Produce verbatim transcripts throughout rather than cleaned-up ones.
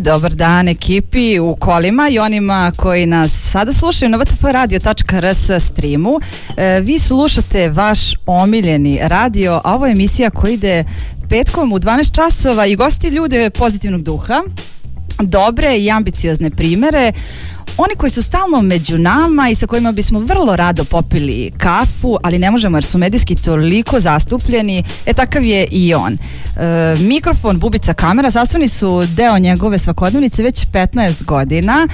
Dobar dan ekipi u kolima i onima koji nas sada slušaju na v t f radio tačka r s streamu. E, vi slušate vaš omiljeni radio, a ovo je emisija koja ide petkom u dvanaest časova i gosti ljude pozitivnog duha, dobre i ambiciozne primere, oni koji su stalno među nama i sa kojima bismo vrlo rado popili kafu, ali ne možemo jer su medijski toliko zastupljeni, e takav je i on. E, mikrofon, bubica, kamera sastavni su deo njegove svakodnevnice već petnaest godina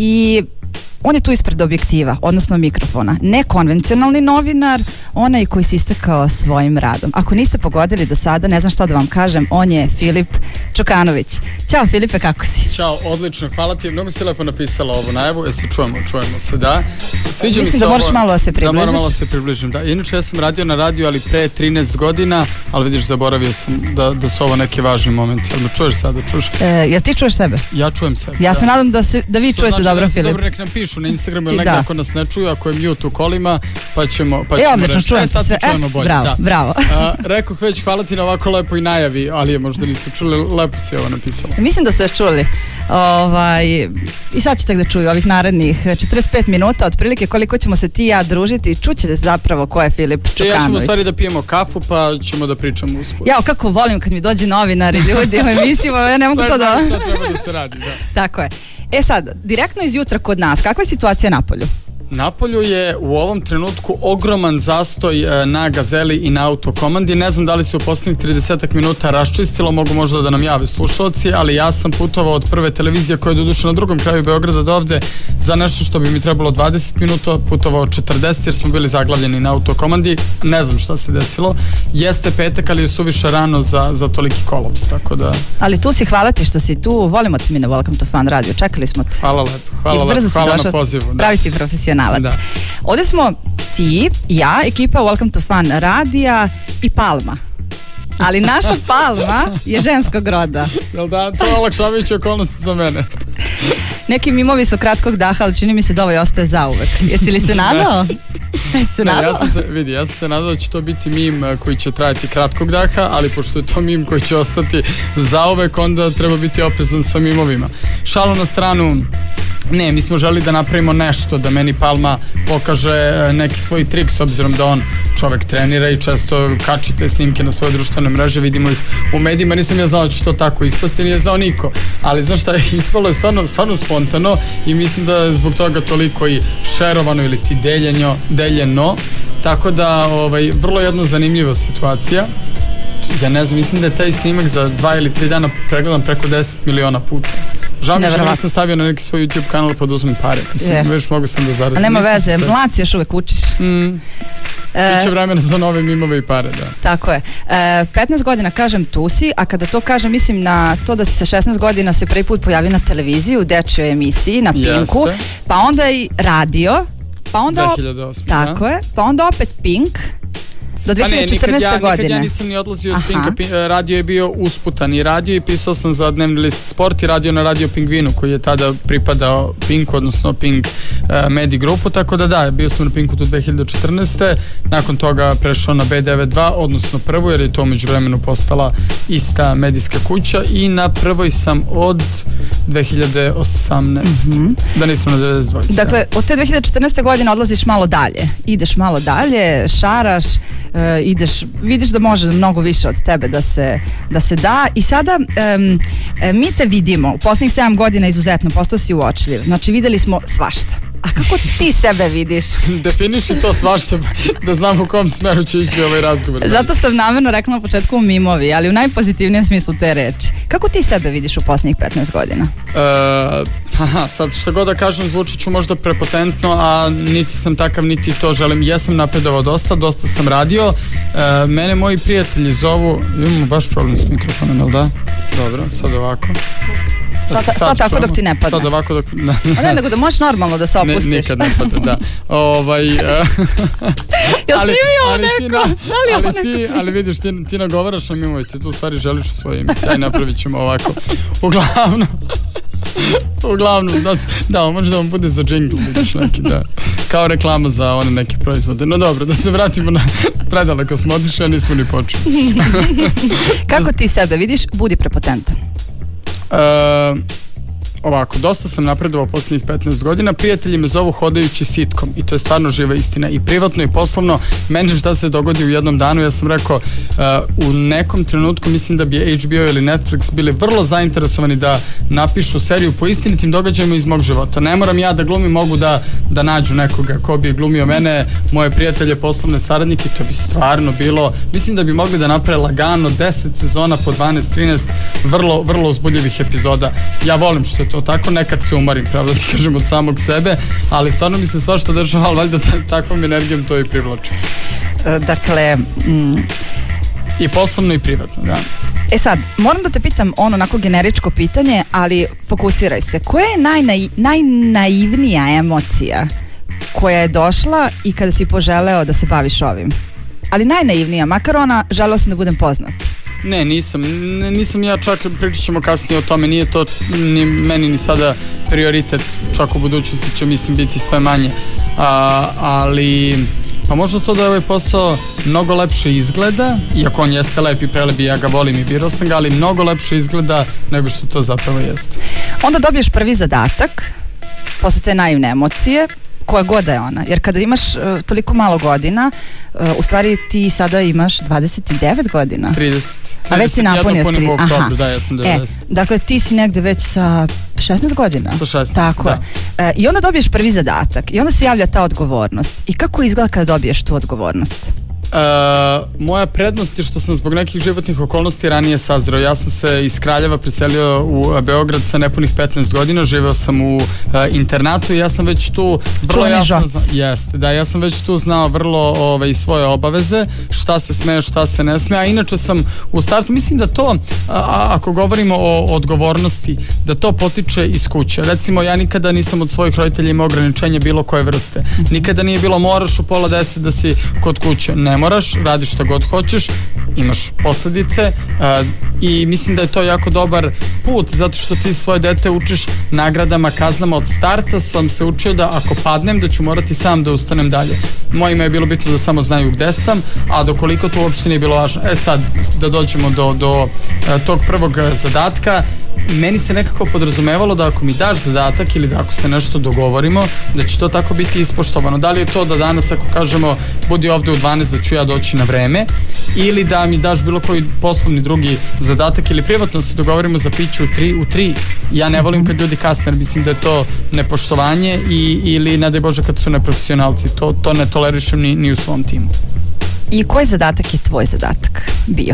i on je tu ispred objektiva, odnosno mikrofona. Nekonvencionalni novinar, onaj koji se istakao svojim radom. Ako niste pogodili do sada, ne znam šta da vam kažem, on je Filip Čukanović. Ćao Filipe, kako si? Ćao, odlično, hvala ti. Mnogo si lepo napisala ovu najavu, jel se čujemo, čujemo se, da. Sviđa Mislim mi se da moraš ovo, malo da se približiš. Da, moram malo da se približim, da. Inače, ja sam radio na radiju, ali pre trinaest godina, ali vidiš, zaboravio sam da, da su ovo neki važni momenti. Jel me čuješ sada, čuješ? E, jel ti čuješ sebe? Ja čujem sebe. Ja da. se nadam da, se, da vi Što čujete znači dobro, da Filip. Dobro, nek nam pišu na Instagramu ili negdje ako nas ne čuju, ako je mute u kolima, pa ćemo, pa ćemo e, odlično, reći. Čujem e, sad sve. se čujemo bolje. Bravo, da. bravo. A, rekoh već, hvala ti na ovako lepo i najavi, ali je možda nisu čuli, lepo si ovo napisala. Mislim da su je čuli. Ovaj, i sad ćete da čuju ovih narednih četrdeset pet minuta, otprilike koliko ćemo se ti i ja družiti, čućete zapravo ko je Filip Čukanović. Ja ćemo u stvari da pijemo kafu, pa ćemo da pričamo usput. Jao, kako volim kad mi dođe novinari, ljudi u emisiju, ja ne mogu to da... Sve treba da se radi, da. Tako je. E sad, direktno iz jutra kod nas, kakva je situacija na polju? Napolju je u ovom trenutku ogroman zastoj e, na Gazeli i na Autokomandi. Ne znam da li se u posljednjih trideset minuta raščistilo, mogu možda da nam jave slušalci, ali ja sam putovao od prve televizije koja je doduše na drugom kraju Beograda do ovde za nešto što bi mi trebalo dvadeset minuta, putovao četrdeset jer smo bili zaglavljeni na Autokomandi. Ne znam šta se desilo. Jeste petak, ali je suviše rano za, za toliki kolaps, tako da... Ali tu si, hvala ti što si tu, volimo ti mi na Welcome to Fun radio, čekali smo te. Hvala lepo, hvala lepo, hvala na pozivu. Da. Pravi si profesionalac. Da. Ovdje smo ti, ja, ekipa Welcome to Fun radija i Palma. Ali naša Palma je ženskog roda. Jel da, to je olakšavajuća okolnost za mene. Neki mimovi su kratkog daha, ali čini mi se da ovaj ostaje zauvek. Jesi li se nadao? se ne, ja sam se, vidi, ja sam se nadao da će to biti mim koji će trajati kratkog daha, ali pošto je to mim koji će ostati zauvek, onda treba biti oprezan sa mimovima. Šalu na stranu, ne, mi smo želi da napravimo nešto, da meni Palma pokaže neki svoj trik, s obzirom da on čovek trenira i često kači te snimke na svoje društvene mreže, vidimo ih u medijima, nisam ja znao da će to tako ispasti, nije znao niko, ali znaš šta, ispalo je stvarno, stvarno spontano i mislim da je zbog toga toliko i šerovano ili ti deljenjo, deljeno, tako da ovaj, vrlo jedna zanimljiva situacija. Ja ne znam, mislim da je taj snimak za dva ili tri dana pregledan preko deset miliona puta. Žao mi što ne sam stavio na neki svoj YouTube kanal pa da uzmem pare. Mislim, yeah. već mogu sam da zaradim. A nema veze, mlad si još uvek učiš. Mm. E, Biće vremena za nove mimove i pare, da. Tako je. E, petnaest godina kažem tu si, a kada to kažem mislim na to da si sa šesnaest godina se prvi put pojavio na televiziji u dečjoj emisiji, na Pinku, Jeste. pa onda i radio, pa onda... dve hiljade osme Tako da. je, pa onda opet Pink. Do dve hiljade četrnaeste. Pa ne, nikad ja, godine. nikad ja nisam ni odlazio iz Pinka, radio je bio usputan i radio i pisao sam za dnevni list Sport i radio na Radio Pingvinu koji je tada pripadao Pinku, odnosno Pink uh, Medi grupu, tako da da, bio sam na Pinku do dve hiljade četrnaeste. Nakon toga prešao na B devedeset dva, odnosno prvu, jer je to među vremenu postala ista medijska kuća i na prvoj sam od dve hiljade osamnaeste. Mm-hmm. Da nisam na devedeset dva. Dakle, od te dve hiljade četrnaeste godine odlaziš malo dalje, ideš malo dalje, šaraš, Uh, ideš, vidiš da može mnogo više od tebe da se, da se da i sada um, mi te vidimo u posljednjih sedam godina izuzetno, postao si uočljiv, znači videli smo svašta. A kako ti sebe vidiš? Definiši to svašta da znam u kom smeru će ići ovaj razgovor. Zato sam namjerno rekla na početku mimovi, ali u najpozitivnijem smislu te reči. Kako ti sebe vidiš u posljednjih petnaest godina? Uh, aha, sad što god da kažem zvučit ću možda prepotentno, a niti sam takav, niti to želim. Jesam napredovao dosta, dosta sam radio. Uh, mene moji prijatelji zovu, imamo baš problem s mikrofonom, jel da? Dobro, sad ovako. Sad, sad, sad tako dok ti ne padne. Sad ovako dok... Da. A ne, nego da možeš normalno da se opustiš. Ne, nikad ne padne, da. Ovaj, uh, Jel ali, snimio neko? Na, da li ali, ti, ali vidiš, ti, ti nagovaraš na mimovice, tu u stvari želiš u svojoj emisiji, aj napravit ćemo ovako. Uglavnom, uglavnom, da, da, može da vam bude za džingl, vidiš neki, da. Kao reklama za one neke proizvode. No dobro, da se vratimo na predaleko smo otišli, a nismo ni počeli. Kako ti sebe vidiš? Budi prepotentan. Uh, ovako, dosta sam napredovao posljednjih petnaest godina, prijatelji me zovu hodajući sitkom i to je stvarno živa istina i privatno i poslovno. Meni šta se dogodi u jednom danu, ja sam rekao uh, u nekom trenutku mislim da bi H B O ili Netflix bili vrlo zainteresovani da napišu seriju po istinitim događajima iz mog života. Ne moram ja da glumim, mogu da, da nađu nekoga ko bi glumio mene, moje prijatelje, poslovne saradnike, to bi stvarno bilo, mislim da bi mogli da naprave lagano deset sezona po dvanaest trinaest vrlo, vrlo uzbudljivih epizoda. Ja volim što je to tako, nekad se umarim, pravda ti kažem, od samog sebe, ali stvarno mi se svašta dešava, ali valjda takvom energijom to i privlači. Dakle... Mm... I poslovno i privatno, da. E sad, moram da te pitam ono onako generičko pitanje, ali fokusiraj se. Koja je najnai, najnaivnija emocija koja je došla i kada si poželeo da se baviš ovim? Ali najnaivnija, makar ona, želeo sam da budem poznat. Ne, nisam, N, nisam ja čak, pričat ćemo kasnije o tome, nije to ni meni ni sada prioritet, čak u budućnosti će mislim biti sve manje, A, ali pa možda to da je ovaj posao mnogo lepše izgleda, iako on jeste lep i prelep i ja ga volim i birao sam ga, ali mnogo lepše izgleda nego što to zapravo jeste. Onda dobiješ prvi zadatak, posle te naivne emocije, koja god da je ona, jer kada imaš uh, toliko malo godina, uh, u stvari ti sada imaš dvadeset devet godina. trideset. A već si napunio tri. U oktobru, da, ja sam devedeset. E, dakle, ti si negde već sa šesnaest godina. Sa šesnaest, tako da. je. E, I onda dobiješ prvi zadatak i onda se javlja ta odgovornost. I kako izgleda kada dobiješ tu odgovornost? Uh, moja prednost je što sam zbog nekih životnih okolnosti ranije sazreo. Ja sam se iz Kraljeva preselio u Beograd sa nepunih petnaest godina, živeo sam u uh, internatu i ja sam već tu vrlo jasno znao, jeste, da, ja sam već tu znao vrlo ovaj, svoje obaveze, šta se sme, šta se ne sme, a inače sam u startu, mislim da to, a, ako govorimo o odgovornosti, da to potiče iz kuće. Recimo, ja nikada nisam od svojih roditelja imao ograničenje bilo koje vrste. Nikada nije bilo moraš u pola deset da si kod kuće. Ne moraš, radiš šta god hoćeš, imaš posledice uh, i mislim da je to jako dobar put, zato što ti svoje dete učiš nagradama, kaznama. Od starta sam se učio da ako padnem da ću morati sam da ustanem dalje. Mojima je bilo bitno da samo znaju gde sam, a dokoliko to uopšte nije bilo važno. E sad, da dođemo do, do uh, tog prvog zadatka, meni se nekako podrazumevalo da ako mi daš zadatak ili da ako se nešto dogovorimo, da će to tako biti ispoštovano. Da li je to da danas ako kažemo budi ovde u dvanaest da ću ja doći na vreme, ili da mi daš bilo koji poslovni drugi zadatak ili privatno se dogovorimo za piću u tri u tri. Ja ne volim kad ljudi kasne, mislim da je to nepoštovanje i, ili ne daj Bože kad su neprofesionalci. To, to ne tolerišem ni, ni u svom timu. I koji zadatak je tvoj zadatak bio?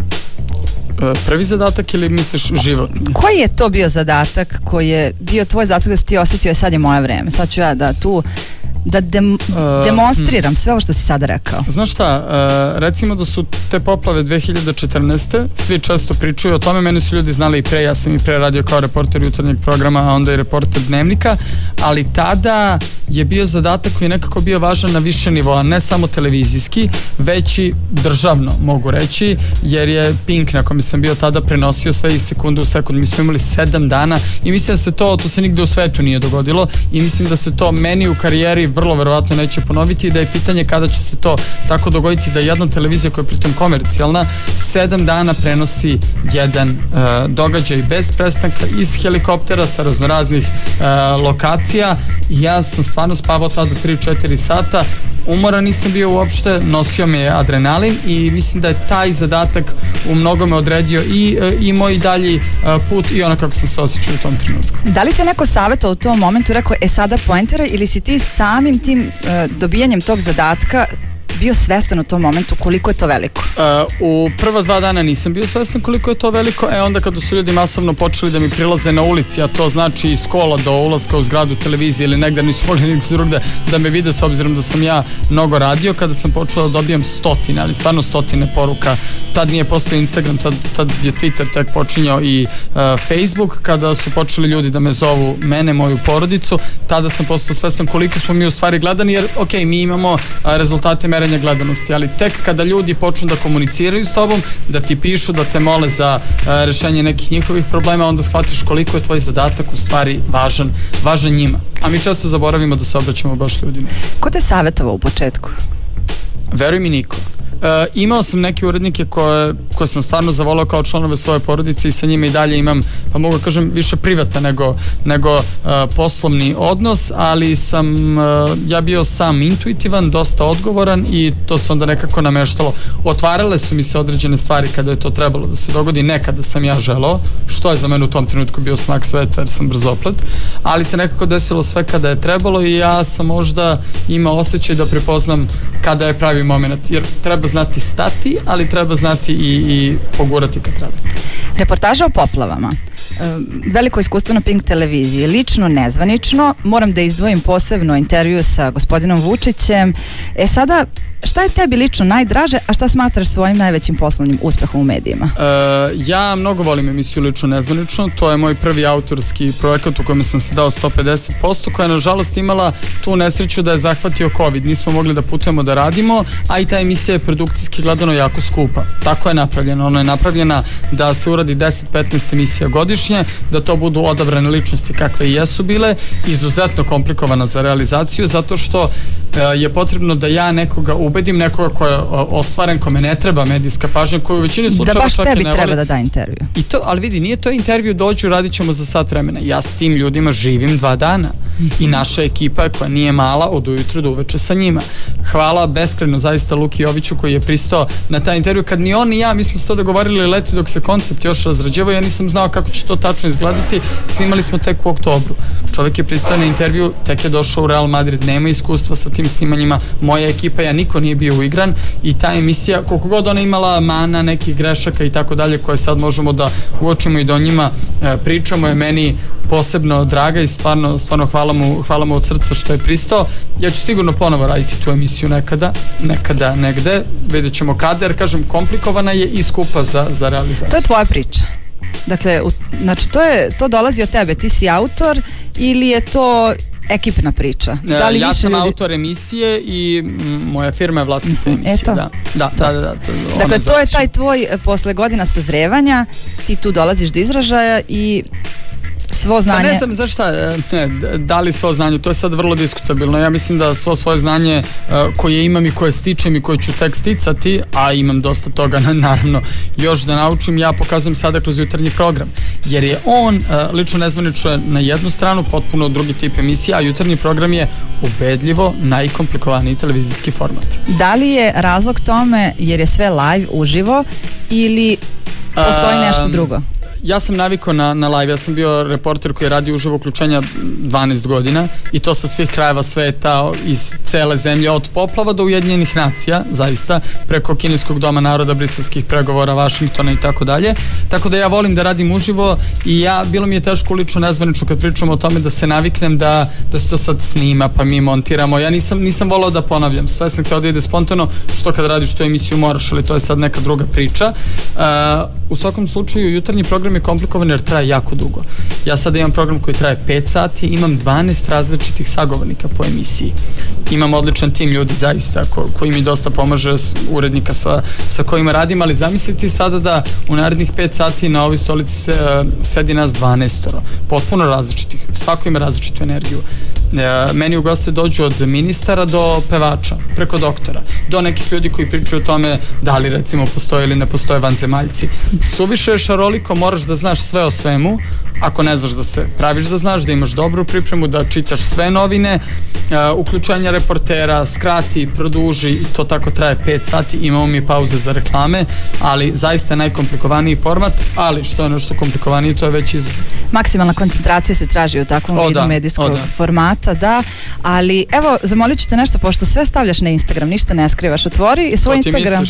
Prvi zadatak ili misliš životni? Koji je to bio zadatak koji je bio tvoj zadatak da si ti osjetio je sad je moje vreme, sad ću ja da tu da dem, uh, demonstriram sve ovo što si sada rekao? Znaš šta, uh, recimo da su te poplave dve hiljade četrnaeste. Svi često pričaju o tome, meni su ljudi znali i pre, ja sam i pre radio kao reporter jutarnjeg programa, a onda i reporter Dnevnika, ali tada je bio zadatak koji je nekako bio važan na više nivoa, ne samo televizijski, već i državno, mogu reći, jer je Pink, na kome sam bio tada, prenosio sve iz sekunde u sekund. Mi smo imali sedam dana i mislim da se to, to se nigde u svetu nije dogodilo i mislim da se to meni u karijeri vrlo verovatno neće ponoviti i da je pitanje kada će se to tako dogoditi da jedna televizija koja je pritom komercijalna sedam dana prenosi jedan uh, događaj bez prestanka iz helikoptera sa raznoraznih uh, lokacija. Ja sam stvarno spavao tada tri do četiri sata, umoran nisam bio uopšte, nosio me je adrenalin i mislim da je taj zadatak u mnogome odredio i, i moj dalji put i ono kako sam se osjećao u tom trenutku. Da li te neko savjetao u tom momentu, rekao e sada poentera, ili si ti samim tim uh, dobijanjem tog zadatka bio svestan u tom momentu koliko je to veliko? Uh, u prva dva dana nisam bio svestan koliko je to veliko, e onda kada su ljudi masovno počeli da mi prilaze na ulici, a to znači iz kola do ulaska u zgradu televizije ili negde nisu mogli nigde drugde da me vide s obzirom da sam ja mnogo radio, kada sam počeo da dobijam stotine, ali stvarno stotine poruka. Tad nije postao Instagram, tad, tad je Twitter tek počinjao i uh, Facebook, kada su počeli ljudi da me zovu, mene, moju porodicu, tada sam postao svestan koliko smo mi u stvari gledani, jer ok, mi imamo uh, rezultate merenja gledanosti, ali tek kada ljudi počnu da komuniciraju s tobom, da ti pišu, da te mole za uh, rešenje nekih njihovih problema, onda shvatiš koliko je tvoj zadatak u stvari važan, važan njima. A mi često zaboravimo da se obraćamo baš ljudima. Ko te savjetovao u početku? Veruj mi, niko. E, imao sam neke urednike koje, koje sam stvarno zavolao kao članove svoje porodice i sa njima i dalje imam, pa mogu da kažem, više privata nego, nego e, poslovni odnos, ali sam e, ja bio sam intuitivan, dosta odgovoran i to se onda nekako nameštalo. Otvarale su mi se određene stvari kada je to trebalo da se dogodi, nekada sam ja želeo, što je za mene u tom trenutku bio smak sveta jer sam brzoplet, ali se nekako desilo sve kada je trebalo i ja sam možda imao osjećaj da prepoznam kada je pravi moment, jer treba znati stati, ali treba znati i, i pogurati kad treba. Reportaža o poplavama. Veliko iskustvo na Pink televiziji, lično, nezvanično, moram da izdvojim posebno intervju sa gospodinom Vučićem. E sada, šta je tebi lično najdraže, a šta smatraš svojim najvećim poslovnim uspehom u medijima? E, ja mnogo volim emisiju Lično nezvanično, to je moj prvi autorski projekat u kojem sam se dao sto pedeset posto, koja je nažalost imala tu nesreću da je zahvatio COVID, nismo mogli da putujemo da radimo, a i ta emisija je produkcijski gledano jako skupa. Tako je napravljena, ona je napravljena da se uradi deset do petnaest emisija godišnje, da to budu odabrane ličnosti kakve i jesu bile, izuzetno komplikovana za realizaciju, zato što e, je potrebno da ja nekoga ubedim, nekoga ko je ostvaren, kome ne treba medijska pažnja, koju u većini slučajeva da baš tebi treba da da intervju. I to, ali vidi, nije to intervju, dođu, radit ćemo za sat vremena. Ja s tim ljudima živim dva dana i naša ekipa koja nije mala od ujutru do uveče sa njima. Hvala beskrajno zaista Luki Joviću koji je pristao na taj intervju, kad ni on ni ja, mi smo se to dogovorili leti dok se koncept još razrađevao, ja nisam znao kako će to tačno izgledati, snimali smo tek u oktobru. Čovjek je pristao na intervju, tek je došao u Real Madrid, nema iskustva sa tim snimanjima, moja ekipa, ja niko nije bio uigran i ta emisija, koliko god ona imala mana, nekih grešaka i tako dalje, koje sad možemo da uočimo i da o njima e, pričamo, je meni posebno draga i stvarno, stvarno hvala mu, hvala mu od srca što je pristao. Ja ću sigurno ponovo raditi tu emisiju nekada, nekada, negde, vidjet ćemo kada, jer kažem, komplikovana je i skupa za, za realizaciju. To je tvoja priča. Dakle, u, znači to, je, to dolazi od tebe, ti si autor ili je to ekipna priča? Da li ja sam ljudi... autor emisije i m, moja firma je vlasnica emisije. Eto. Da, da, to. da, da, da, to, dakle, to je taj tvoj, posle godina sazrevanja, ti tu dolaziš do izražaja i svo znanje... Pa ne znam zašta, ne, da li svo znanje, to je sad vrlo diskutabilno. Ja mislim da svo svoje znanje uh, koje imam i koje stičem i koje ću tek sticati, a imam dosta toga naravno još da naučim, ja pokazujem sada kroz jutarnji program. Jer je on uh, lično nezvanično na jednu stranu potpuno drugi tip emisija, a jutarnji program je ubedljivo najkomplikovaniji televizijski format. Da li je razlog tome jer je sve live, uživo ili postoji nešto drugo? Ja sam navikao na, na live, ja sam bio reporter koji je radio uživo uključenja dvanaest godina i to sa svih krajeva sveta, iz cele zemlje, od poplava do Ujedinjenih nacija, zaista, preko kineskog doma naroda, briselskih pregovora, Vašingtona i tako dalje. Tako da ja volim da radim uživo i ja, bilo mi je teško lično nezvanično kad pričamo o tome da se naviknem da, da se to sad snima pa mi montiramo. Ja nisam, nisam volao da ponavljam, sve sam htio da ide spontano, što kad radiš tu emisiju moraš, ali to je sad neka druga priča. Uh, u svakom slučaju, jutarnji program je komplikovan jer traje jako dugo. Ja sada imam program koji traje pet sati, imam dvanaest različitih sagovornika po emisiji. Imam odličan tim ljudi zaista ko, koji mi dosta pomaže, urednika sa, sa kojima radim, ali zamisliti sada da u narednih pet sati na ovoj stolici se, sedi nas dvanaestoro, potpuno različitih, svako ima različitu energiju. E, meni u goste dođu od ministara do pevača, preko doktora, do nekih ljudi koji pričaju o tome da li recimo postoje ili ne postoje vanzemaljci. Suviše je šaroliko, moraš da znaš sve o svemu, ako ne znaš da se praviš da znaš, da imaš dobru pripremu, da čitaš sve novine, uh, uključenja reportera, skrati, produži, to tako traje pet sati, imamo mi pauze za reklame, ali zaista je najkomplikovaniji format, ali što je nešto komplikovanije, to je već iz... Maksimalna koncentracija se traži u takvom o, vidu da, medijskog da. formata, da, ali evo, zamolit ću te nešto, pošto sve stavljaš na Instagram, ništa ne skrivaš, otvori svoj Instagram.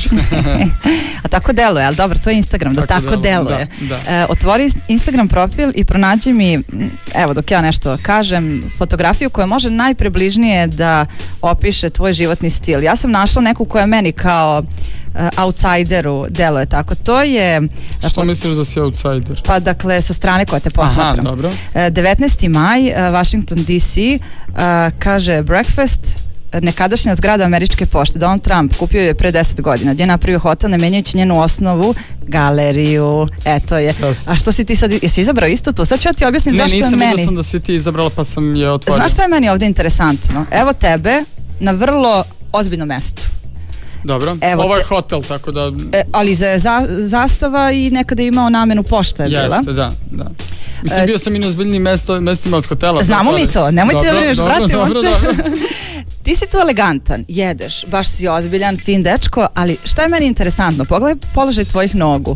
A tako deluje, ali dobro, to je Instagram, da tako, tako deluje. Da, da. E, otvori Instagram profil i pronađi mi, evo dok ja nešto kažem, fotografiju koja može najpribližnije da opiše tvoj životni stil. Ja sam našla neku koja meni kao uh, outsideru deluje tako. To je... Što misliš da si outsider? Pa dakle, sa strane koja te posmatram. Aha, dobro. Uh, devetnaesti maj, uh, Washington D C, uh, kaže breakfast, nekadašnja zgrada američke pošte. Donald Trump kupio je pre deset godina. Gdje je napravio hotel, ne menjajući njenu osnovu, galeriju. Eto je. A što si ti sad, jesi izabrao isto tu? Sad ću ja ti objasniti zašto je meni. Ne, nisam vidio sam da si ti izabrala pa sam je otvorio. Znaš šta je meni ovdje interesantno? Evo tebe na vrlo ozbiljnom mestu. Dobro, Evo ovo je te- hotel, tako da... E, ali za, za, zastava i nekada je imao namenu pošta je bila. Jeste, da, da. Mislim, E, bio sam i na ozbiljnim mesto, mestima od hotela. Znamo zato, mi to, nemojte dobro, da brineš, dobro, pratimo dobro, te. dobro. Ti si tu elegantan, jedeš, baš si ozbiljan, fin dečko, ali šta je meni interesantno? Pogledaj položaj tvojih nogu.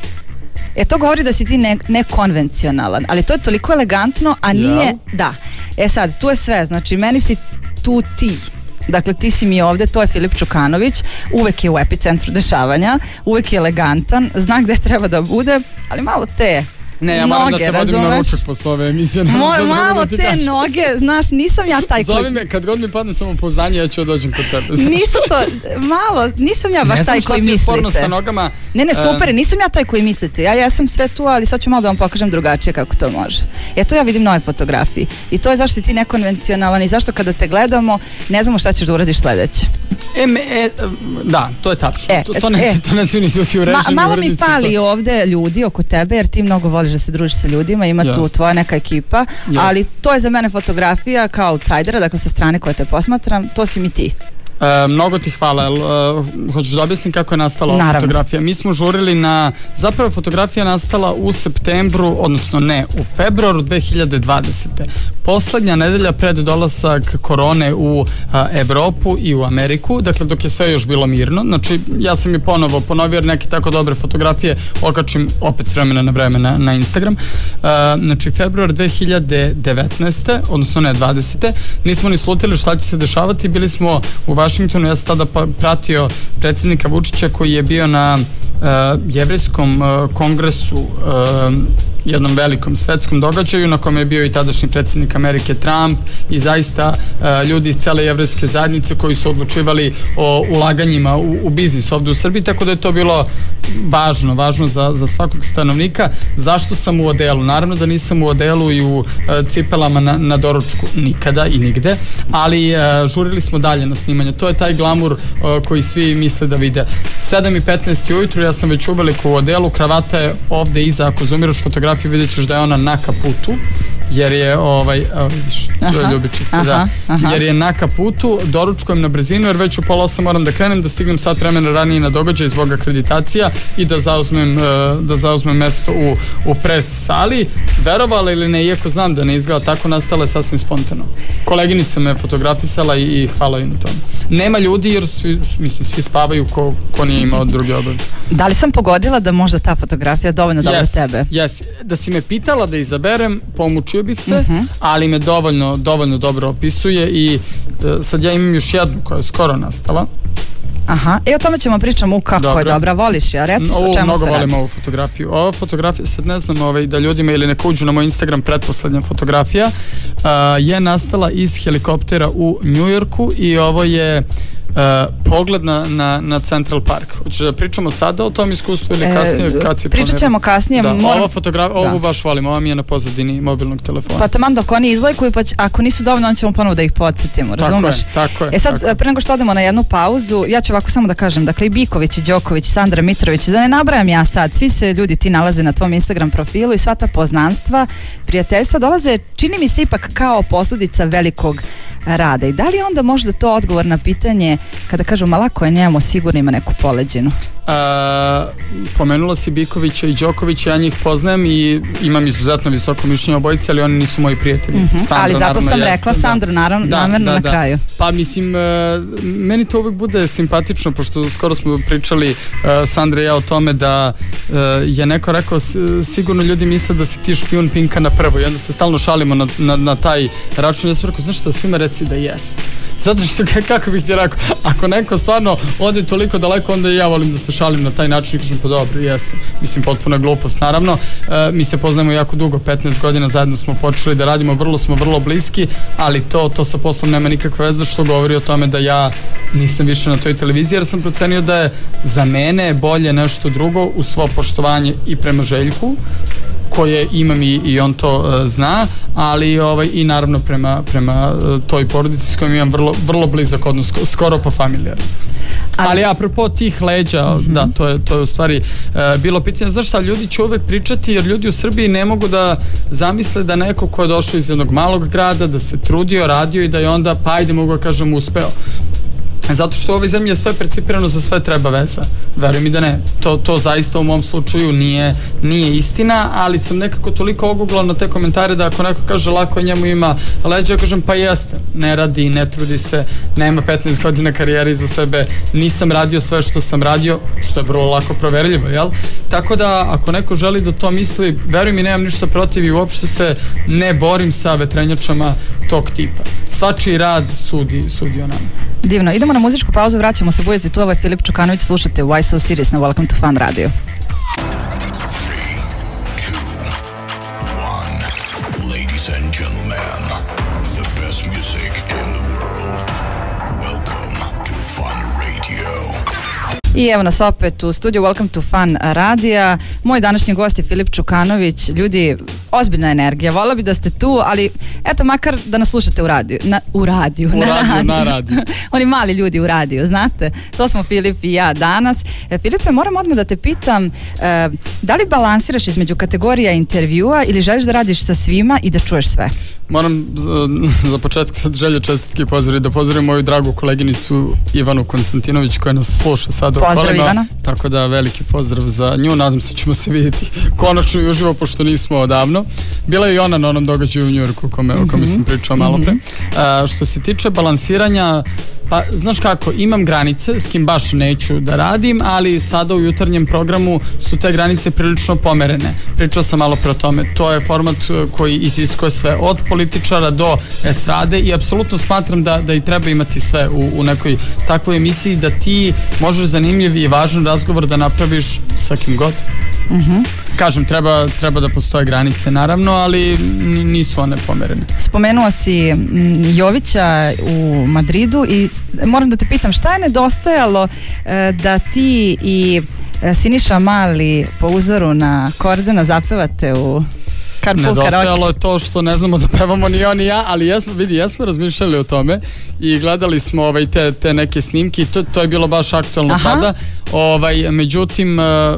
E, to govori da si ti ne, nekonvencionalan, ali to je toliko elegantno, a nije... Jel? Da. E sad, tu je sve, znači meni si tu ti. Dakle, ti si mi ovde, to je Filip Čukanović, uvek je u epicentru dešavanja, uvek je elegantan, zna gde treba da bude, ali malo te Ne, ja moram noge, da te vodim na razumeš? ručak posle ove emisije. Mo, malo te noge, znaš, nisam ja taj koji... Zovi me, kad god mi padne samopouzdanje, ja ću da dođem kod tebe. Nisu to, malo, nisam ja baš ne taj znam koji šta ti je sporno mislite. sa nogama. Ne, ne, e, super, nisam ja taj koji mislite. Ja jesam sve tu, ali sad ću malo da vam pokažem drugačije kako to može. E, to ja vidim na ovoj fotografiji. I to je zašto si ti nekonvencionalan i zašto kada te gledamo ne znamo šta ćeš da uradiš sledeće. E, me, e, da, to je tačno. E, to, to, ne, e. to ne svi ni ljudi u Ma, režimi. malo mi urednici, fali to. ovde ljudi oko tebe, jer ti mnogo voliš da se družiš sa ljudima, ima tu Jest. tvoja neka ekipa, Jest. ali to je za mene fotografija kao outsidera, dakle sa strane koje te posmatram, to si mi ti. E, mnogo ti hvala. Jel, e, hoćeš da objasnim kako je nastala ova Naravno. fotografija? Mi smo žurili na... Zapravo fotografija nastala u septembru, odnosno ne, u februaru dve hiljade dvadesete. Poslednja nedelja pred dolazak korone u a, Evropu i u Ameriku, dakle dok je sve još bilo mirno. Znači, ja sam i ponovo ponovio jer neke tako dobre fotografije okačim opet s vremena na vreme na, na Instagram. A, znači, februar dve hiljade devetnaeste, odnosno ne dvadesete, nismo ni slutili šta će se dešavati, bili smo u Vašingtonu, ja sam tada pa- pratio predsjednika Vučića koji je bio na uh, jevrijskom uh, kongresu, uh, jednom velikom svetskom događaju na kome je bio i tadašnji predsjednik Amerike Trump i zaista uh, ljudi iz cele jevrijske zajednice koji su odlučivali o ulaganjima u, u biznis ovde u Srbiji, tako da je to bilo važno, važno za, za svakog stanovnika. Zašto sam u odelu? Naravno da nisam u odelu i u uh, cipelama na, na doručku, nikada i nigde, ali uh, žurili smo dalje na snimanje. To je taj glamur uh, koji svi misle da vide. sedam i petnaest ujutru, ja sam već uveliko u odelu, kravata je ovde iza, ako zoomiraš fotografiju vidjet ćeš da je ona na kaputu, jer je ovaj, evo vidiš, to je ljubičista, da, aha. jer je na kaputu, doručkujem na brzinu, jer već u pola osam moram da krenem, da stignem sat vremena ranije na događaj zbog akreditacija i da zauzmem, uh, da zauzmem mesto u, u pres sali. Verovala ili ne, iako znam da ne izgleda tako, nastala je sasvim spontano. Koleginica me fotografisala i, i hvala im na tome. Nema ljudi jer svi, mislim, svi spavaju ko, ko nije imao druge obaveze. Da li sam pogodila da možda ta fotografija dovoljno dobra Yes, tebe? yes. Da si me pitala da izaberem, pomučio bih se, Mhm. ali me dovoljno, dovoljno dobro opisuje i e, sad ja imam još jednu koja je skoro nastala. Aha, e o tome ćemo pričamo u kako Dobro. je dobra, voliš ja, reci Ovu o čemu mnogo se volim radi. ovu fotografiju. Ova fotografija, sad ne znam ovaj, da ljudima ili neka uđu na moj Instagram, pretposlednja fotografija, uh, je nastala iz helikoptera u Njujorku i ovo je Uh, pogled na, na, na Central Park. Hoćeš da pričamo sada o tom iskustvu ili kasnije? E, kad si pričat ćemo planirao? kasnije. Da, moram- ova fotografija, ovu Da. baš volim, ova mi je na pozadini mobilnog telefona. Pa taman dok oni izlajkuju, pa će, ako nisu dovoljno, onda ćemo ponovo da ih podsjetimo, Tako razumeš? je, tako je. E sad, tako. pre nego što odemo na jednu pauzu, ja ću ovako samo da kažem, dakle i Biković, i Đoković, i Sandra Mitrović, da ne nabrajam ja sad, svi se ljudi ti nalaze na tvom Instagram profilu i sva ta poznanstva, prijateljstva dolaze, čini mi se ipak kao posledica velikog rada. I da li je onda možda to odgovor na pitanje kada kažu ma lako je njemu, sigurno ima neku poleđinu? A, pomenula si Bikovića i Đokovića, ja njih poznajem i imam izuzetno visoko mišljenje o obojici, ali oni nisu moji prijatelji. Mhm, Sandra, ali zato naravno, sam jeste, rekla da. Sandru, naravno, Da, namerno da, na da. kraju. Pa mislim, e, meni to uvijek bude simpatično, pošto skoro smo pričali e, Sandra i ja o tome da e, je neko rekao, s- sigurno ljudi misle da si ti špijun Pinka na prvo i onda se stalno šalimo na, na, na taj račun. Ja sam rekao, znaš šta, svima reci da jest. Zato što, kako bih ti rekao, ako neko stvarno ode toliko daleko, onda i ja volim da se šalim na taj način i kažem, pa dobro, jesam. Mislim, potpuno je glupost, naravno. E, mi se poznajemo jako dugo, petnaest godina, zajedno smo počeli da radimo, vrlo smo vrlo bliski, ali to, to sa poslom nema nikakve veze, što govori o tome da ja nisam više na toj televiziji, jer sam procenio da je za mene bolje nešto drugo, uz svo poštovanje i prema Željku, koje imam i, i on to uh, zna, ali ovaj, i naravno prema, prema uh, toj porodici s kojom imam vrlo, vrlo blizak odnos, sk- skoro pa familijarno. Ali, ali apropo tih leđa, mm-hmm. da, to je, to je u stvari uh, bilo pitanje, znaš šta, ljudi će uvek pričati, jer ljudi u Srbiji ne mogu da zamisle da neko ko je došao iz jednog malog grada, da se trudio, radio i da je onda, pa ajde mogu da kažem, uspeo. Zato što u ovoj zemlji je sve percipirano, za sve treba veza. Veruj mi da ne. To, to zaista u mom slučaju nije, nije istina, ali sam nekako toliko oguglao na te komentare da ako neko kaže lako njemu ima leđa, ja kažem pa jeste. Ne radi, ne trudi se, nema petnaest godina karijere iza sebe, nisam radio sve što sam radio, što je vrlo lako proverljivo, jel? Tako da ako neko želi da to misli, veruj mi, nemam ništa protiv i uopšte se ne borim sa vetrenjačama tog tipa. Svačiji rad sudi, sudi o nama. Divno, idemo na muzičku pauzu, vraćamo se, budete tu, ovo je Filip Čukanović, slušate Why So Serious na Welcome to Fun Radio. I evo nas opet u studiju Welcome to Fun radija. Moj današnji gost je Filip Čukanović. Ljudi, ozbiljna energija. Vola bi da ste tu, ali eto, makar da nas slušate u radiju. Na, u radiju, u na radiju, radiju. na radiju. Oni mali ljudi u radiju, znate. To smo Filip i ja danas. E, Filipe, moram odmah da te pitam, e, da li balansiraš između kategorija intervjua ili želiš da radiš sa svima i da čuješ sve? Moram za, za početak sad želje čestitke i pozdravi, da pozdravim moju dragu koleginicu Ivanu Konstantinović koja nas sluša sada u kolima. Pozdrav Ivana. Tako da veliki pozdrav za nju, nadam se ćemo se vidjeti konačno i uživo pošto nismo odavno. Bila je i ona na onom događaju u Njujorku o kome, o kome sam pričao malo pre. A, što se tiče balansiranja, pa znaš kako, imam granice s kim baš neću da radim, ali sada u jutarnjem programu su te granice prilično pomerene. Pričao sam malo pre o tome. To je format koji iziskuje sve od političara do estrade i apsolutno smatram da, da i treba imati sve u, u nekoj takvoj emisiji, da ti možeš zanimljiv i važan razgovor da napraviš sa kim god. Uh-huh. Kažem, treba, treba da postoje granice naravno, ali nisu one pomerene. Spomenuo si m, Jovića u Madridu i moram da te pitam šta je nedostajalo e, da ti i e, Siniša Mali po uzoru na Kordana zapevate u Carpool Karaoke? Nedostajalo je to što ne znamo da pevamo ni on ni ja, ali jesmo, vidi, jesmo razmišljali o tome i gledali smo ovaj, te, te neke snimke i to, to je bilo baš aktualno. Aha. Tada. Ovaj, međutim,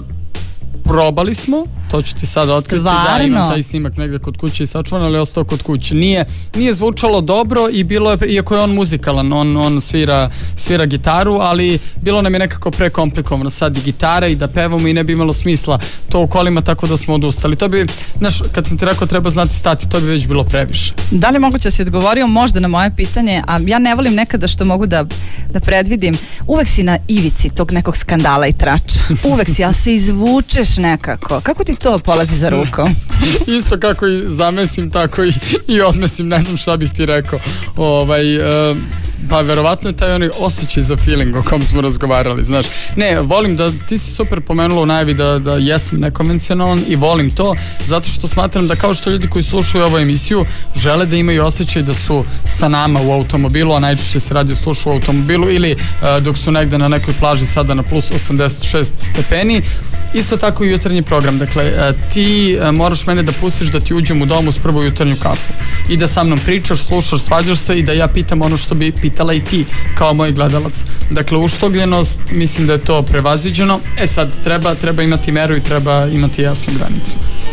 probali smo, to ću ti sada otkriti. Stvarno? Da, imam taj snimak negde kod kuće i sačuvan, ali je ostao kod kuće. Nije, nije zvučalo dobro i bilo je, iako je on muzikalan, on, on svira, svira gitaru, ali bilo nam je nekako prekomplikovano sad i gitara i da pevamo i ne bi imalo smisla to u kolima, tako da smo odustali. To bi, znaš, kad sam ti rekao treba znati stati, to bi već bilo previše. Da li moguće da si odgovorio možda na moje pitanje, a ja ne volim nekada što mogu da, da predvidim, uvek si na ivici tog nekog skandala i trača. Uvek si, ali se izvučeš nekako. Kako ti to polazi za rukom? Isto kako i zamesim, tako i, i odmesim, ne znam šta bih ti rekao. Ovaj, uh, pa verovatno je taj onaj osjećaj za feeling o kom smo razgovarali, znaš. Ne, volim da, ti si super pomenula u najavi da, da jesam nekonvencionalan i volim to, zato što smatram da kao što ljudi koji slušaju ovu emisiju žele da imaju osjećaj da su sa nama u automobilu, a najčešće se radio slušaju u automobilu ili uh, dok su negde na nekoj plaži sada na plus osamdeset šest stepeni. Isto tako i jutarnji program, dakle ti moraš mene da pustiš da ti uđem u dom uz prvu jutarnju kafu i da sa mnom pričaš, slušaš, svađaš se i da ja pitam ono što bi pitala i ti kao moj gledalac. Dakle, uštogljenost, mislim da je to prevaziđeno. E sad, treba, treba imati meru i treba imati jasnu granicu.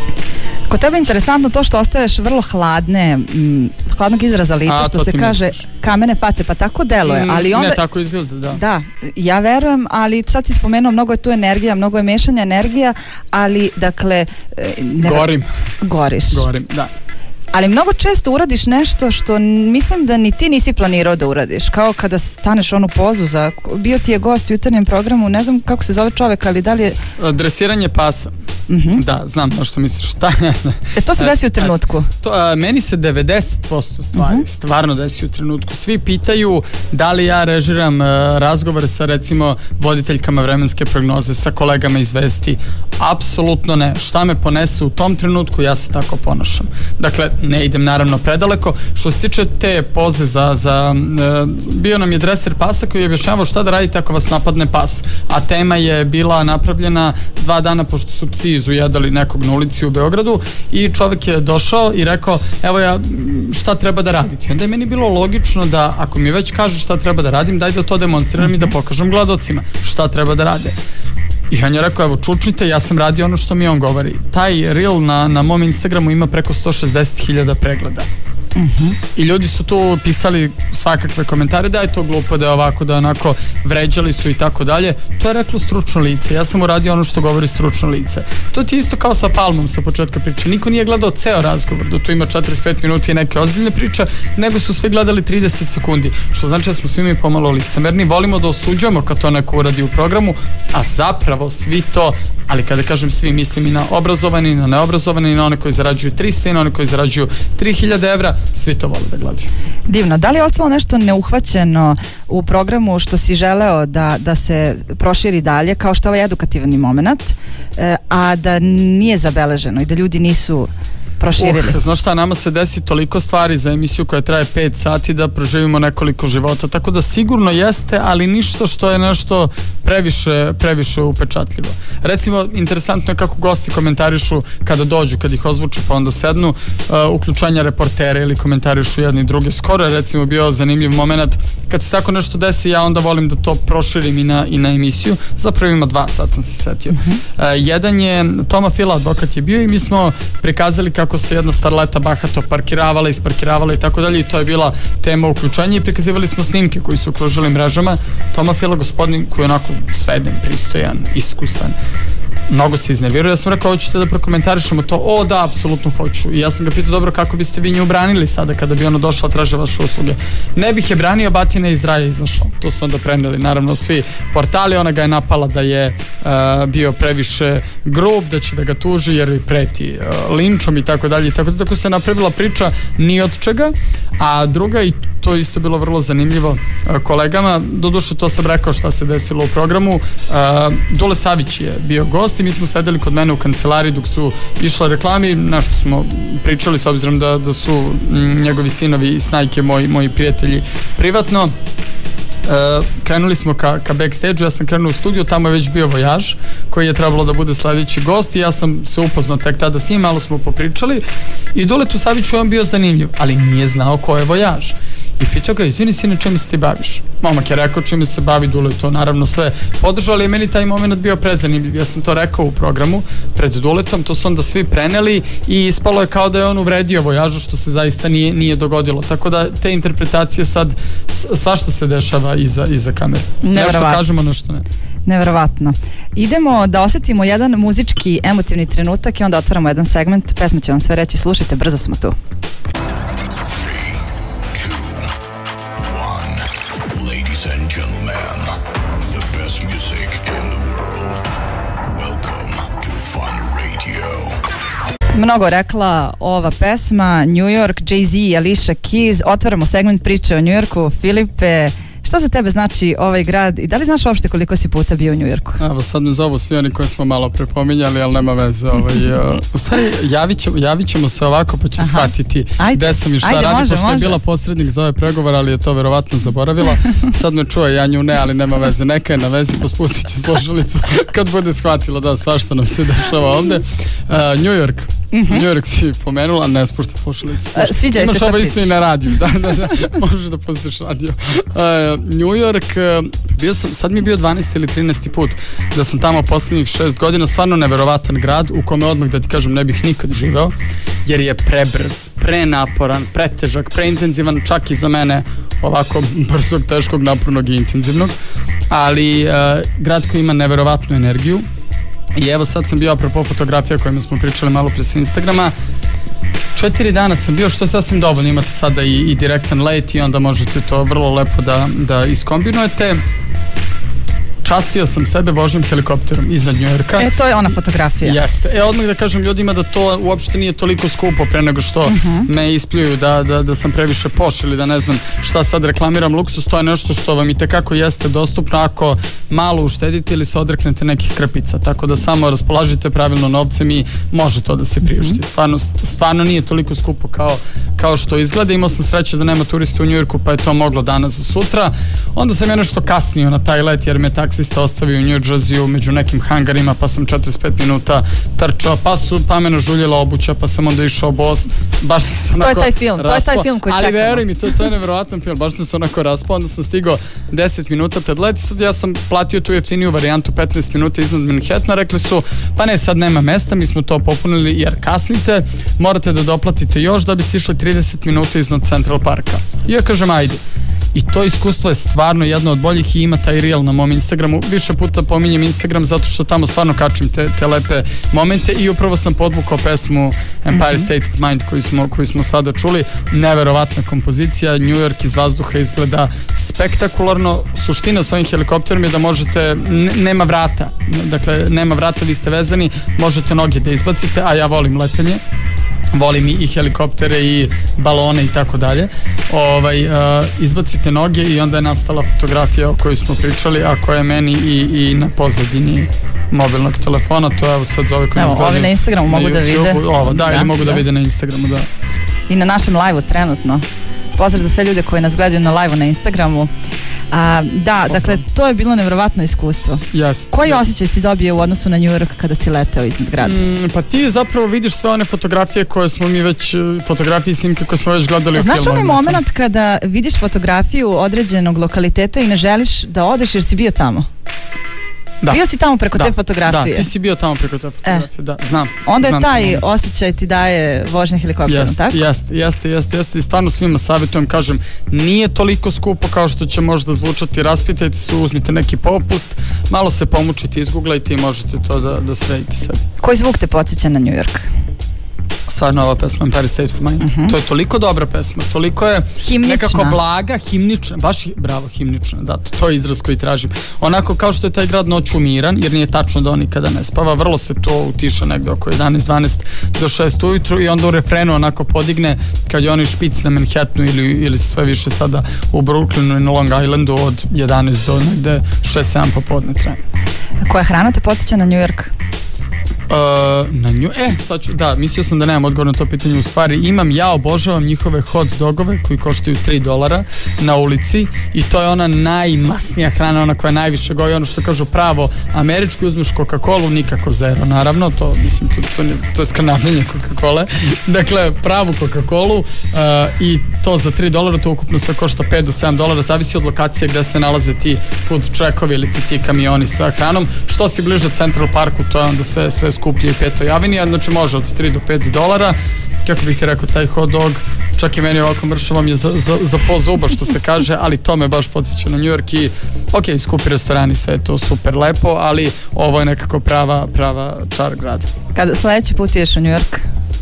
Kod tebe je interesantno to što ostaješ vrlo hladne, m, hladnog izraza lica, A, što se kaže misliš? Kamene face, pa tako deluje. Mm, ali onda, ne, tako izgleda, da. Da, ja verujem, ali sad si spomenuo, mnogo je tu energija, mnogo je mešanja energija, ali dakle... Ne, Gorim. Goriš. Gorim, da. Ali mnogo često uradiš nešto što mislim da ni ti nisi planirao da uradiš. Kao kada staneš onu pozu za... Bio ti je gost u jutarnjem programu, ne znam kako se zove čovek, ali da li je... Dresiranje pasa. Mm-hmm. Da, znam na što misliš. Šta? E, to se desi u trenutku? To, a, meni se devedeset posto stvari mm-hmm. stvarno desi u trenutku. Svi pitaju da li ja režiram uh, razgovore sa recimo voditeljkama vremenske prognoze, sa kolegama iz Vesti. Apsolutno ne. Šta me ponese u tom trenutku, ja se tako ponašam. Dakle, ne idem naravno predaleko. Što se tiče te poze za, za uh, bio nam je dreser pasa koji je objašnjavao šta da radite ako vas napadne pas. A tema je bila napravljena dva dana pošto su psi izujedali nekog na ulici u Beogradu i čovjek je došao i rekao, evo ja, šta treba da raditi? Onda je meni bilo logično da ako mi već kaže šta treba da radim, daj da to demonstriram mm-hmm. i da pokažem gledocima šta treba da rade. I on je rekao, evo čučnite, ja sam radio ono što mi on govori. Taj reel na, na mom Instagramu ima preko sto šezdeset hiljada pregleda. Uh-huh. I ljudi su tu pisali svakakve komentare da je to glupo, da je ovako, da je onako, vređali su i tako dalje. To je reklo stručno lice. Ja sam uradio ono što govori stručno lice. To ti je isto kao sa Palmom sa početka priče. Niko nije gledao ceo razgovor, da tu ima četrdeset pet minuta i neke ozbiljne priče, nego su svi gledali trideset sekundi, što znači da smo svi mi pomalo licemerni, volimo da osuđujemo kad to neko uradi u programu, a zapravo svi to, ali kada kažem svi, mislim i na obrazovani, i na neobrazovani, i na one koji zarađuju trista, i na one koji zarađuju tri hiljade evra, svi to vole da gledaju. Divno. Da li je ostalo nešto neuhvaćeno u programu što si želeo da, da se proširi dalje, kao što je ovaj edukativni moment, e, a da nije zabeleženo i da ljudi nisu proširili? Uh, znaš šta, nama se desi toliko stvari za emisiju koja traje pet sati da proživimo nekoliko života, tako da sigurno jeste, ali ništa što je nešto previše, previše upečatljivo. Recimo, interesantno je kako gosti komentarišu kada dođu, kad ih ozvuče pa onda sednu, uh, uključanja reportera ili komentarišu jedni i drugi. Skoro je recimo bio zanimljiv moment kad se tako nešto desi, ja onda volim da to proširim i na, i na emisiju. Zapravo ima dva, sad sam se setio. Uh-huh. Uh, jedan je Toma Fila, advokat je bio i mi smo prikazali kako se jedna starleta bahato parkiravala, isparkiravala i tako dalje, i to je bila tema uključenja i prikazivali smo snimke koji su okružili mrežama. Toma Fila, gospodin koji je onako sveden, pristojan, iskusan, mnogo se iznervirao. Ja sam rekao, hoćete da prokomentarišemo to? O da, apsolutno hoću. I ja sam ga pitao, dobro, kako biste vi nju branili sada kada bi ona došla, traže vaše usluge? Ne bih je branio, batina iz raja izašla. To su onda preneli naravno svi portali. Ona ga je napala da je uh, bio previše grub, da će da ga tuži jer preti uh, linčom i tako dalje. Tako da tako se napravila priča ni od čega. A druga, i to isto bilo vrlo zanimljivo uh, kolegama, doduše to sam rekao šta se desilo u programu, uh, Dule Savić je bio gost i mi smo sedeli kod mene u kancelariji dok su išle reklami, nešto smo pričali s obzirom da, da su m, njegovi sinovi i snajke moji, moji prijatelji privatno. Uh, krenuli smo ka, ka backstage-u, ja sam krenuo u studiju, tamo je već bio Vojaž koji je trebalo da bude sledeći gost i ja sam se upoznao tek tada s njim, malo smo popričali i Duletu Saviću je on bio zanimljiv, ali nije znao ko je Vojaž. I pitao ga, izvini sine, čime se ti baviš? Momak je rekao čime se bavi, Dule to naravno sve podržao, ali je meni taj moment bio prezanimljiv. Ja sam to rekao u programu pred Duletom, to su onda svi preneli i ispalo je kao da je on uvredio Vojaža, što se zaista nije, nije dogodilo. Tako da te interpretacije sad, svašta se dešava iza, iza kamere. Nešto kažemo, nešto ne. Neverovatno. Idemo da osetimo jedan muzički emotivni trenutak i onda otvaramo jedan segment. Pesma će vam sve reći, slušajte, brzo smo tu. Mnogo rekla ova pesma, New York, Jay-Z, Alicia Keys. Otvaramo segment priče o New Yorku. Filipe, šta za tebe znači ovaj grad i da li znaš uopšte koliko si puta bio u New Yorku? Evo sad me zovu svi oni koje smo malo prepominjali, ali nema veze. Ovaj, uh, u stvari javit ćemo, javit ćemo se ovako pa će Aha. shvatiti gde sam i šta Ajde, radi, može, pošto može. je bila posrednik za ove pregovore, ali je to verovatno zaboravila. Sad me čuje, ja nju ne, ali nema veze. Neka je na vezi, pospustit će slušalicu kad bude shvatila da svašta nam se dešava ovde. Uh, New York. Mm-hmm. New York si pomenula, ne spušta slušalicu. Uh, sviđaj Imaš se šta ovo isto i na radiju. Da, da, da. Možeš da pustiš radio. Uh, New York, uh, bio sam, sad mi je bio dvanaesti ili trinaesti put da sam tamo poslednjih šest godina, stvarno neverovatan grad u kome odmah da ti kažem ne bih nikad živeo, jer je prebrz, prenaporan, pretežak, preintenzivan, čak i za mene ovako brzog, teškog, napornog i intenzivnog, ali uh, grad koji ima neverovatnu energiju. I evo sad sam bio, apropo fotografija kojima smo pričali malo pre sa Instagrama, četiri dana sam bio, što je sasvim dovoljno, imate sada i, i direktan let i onda možete to vrlo lepo da, da iskombinujete. Častio sam sebe vožnjom helikopterom iznad New Yorka. E, to je ona fotografija. Jeste. E, odmah da kažem ljudima da to uopšte nije toliko skupo pre nego što uh-huh. me ispljuju da, da, da sam previše poš ili da ne znam šta sad reklamiram luksuz. To je nešto što vam i tekako jeste dostupno ako malo uštedite ili se odreknete nekih krpica. Tako da samo raspolažite pravilno novcem i može to da se priušti. Uh-huh. Stvarno, stvarno nije toliko skupo kao, kao što izgleda. Imao sam sreće da nema turista u New Yorku pa je to moglo danas za sutra. Onda sam ja nešto kasnio na taj let jer me taksi taksista ostavio u New Jerseyu među nekim hangarima, pa sam četrdeset pet minuta trčao, pa su pa me nažuljela obuća, pa sam onda išao bos, baš sam to je taj film, raspao. To je taj film koji ali čekamo. Ali veruj mi, to, to je nevjerovatan film, baš sam se onako raspao, onda sam stigao deset minuta pred let i sad ja sam platio tu jeftiniju varijantu petnaest minuta iznad Manhattana, rekli su pa ne, sad nema mesta, mi smo to popunili jer kasnite, morate da doplatite još da biste išli trideset minuta iznad Central Parka. I ja kažem ajde. I to iskustvo je stvarno jedno od boljih i ima taj reel na mom Instagramu. Više puta pominjem Instagram zato što tamo stvarno kačim te, te lepe momente i upravo sam podvukao pesmu Empire mm-hmm. State of Mind koju smo, koju smo sada čuli. Neverovatna kompozicija, New York iz vazduha izgleda spektakularno. Suština s ovim helikopterom je da možete, nema vrata, dakle nema vrata, vi ste vezani, možete noge da izbacite, a ja volim letenje. Volim i helikoptere i balone i tako dalje. Ovaj, uh, izbacite noge i onda je nastala fotografija o kojoj smo pričali, a koja je meni i, i na pozadini mobilnog telefona. To je evo sad za ove koji izgledaju. Ovi na Instagramu mogu da vide. Ovo, da, da, ili mogu da, da vide na Instagramu, da. I na našem live-u trenutno. Pozdrav za sve ljude koji nas gledaju na live-u na Instagramu. A, da, Poslam. Dakle, to je bilo nevjerovatno iskustvo. Yes, Koji yes. osjećaj si dobio u odnosu na New York kada si leteo iznad grada? Mm, pa ti zapravo vidiš sve one fotografije koje smo mi već, fotografije i snimke koje smo već gledali Znaš u filmu. Znaš onaj moment kada vidiš fotografiju određenog lokaliteta i ne želiš da odeš jer si bio tamo? Da. Bio si tamo preko da. te fotografije? Da, ti si bio tamo preko te fotografije, e. da, znam. Onda znam je taj osjećaj ti daje vožnja helikopterom, jest, tako? Jeste, jeste, jeste, jeste i stvarno svima savjetujem, kažem, nije toliko skupo kao što će možda zvučati, raspitajte se, uzmite neki popust, malo se pomučite, izguglajte i možete to da, da sredite sebi. Koji zvuk te podsjeća na New York? Stvarno ova pesma Empire State of Mind. Uh-huh. To je toliko dobra pesma, toliko je himnična. Nekako blaga, himnična, baš bravo, himnična, da, to, to je izraz koji tražim. Onako kao što je taj grad noću miran, jer nije tačno da on nikada ne spava, vrlo se to utiša negde oko jedanaest dvanaest do šest ujutru i onda u refrenu onako podigne kad je onaj špic na Manhattanu ili, ili sve više sada u Brooklynu i na Long Islandu od jedanaest do negde šest sedam popodne traje. Koja hrana te podsjeća na New York? Uh, na nju, e, sad ću, da, mislio sam da nemam odgovor na to pitanje, u stvari imam, ja obožavam njihove hot dogove koji koštaju tri dolara na ulici i to je ona najmasnija hrana, ona koja najviše goji, ono što kažu pravo američki, uzmeš Coca-Colu, nikako zero, naravno, to, mislim, to, to, to je skrnavljenje Coca-Cole, dakle, pravu Coca-Colu uh, i to za tri dolara, to ukupno sve košta pet do sedam dolara, zavisi od lokacije gde se nalaze ti food truckovi ili ti, ti kamioni sa hranom, što si bliže Central Parku, to je onda sve, sve skuplje i Petoj aveniji, znači može od tri do pet dolara, kako bih ti rekao, taj hot dog, čak i meni ovako mršavo vam je za, za, za po zuba što se kaže, ali to me baš podsjeća na New York i ok, skupi restorani, sve je to super lepo, ali ovo je nekako prava, prava čar grada. Kada sledeći put ideš u New York?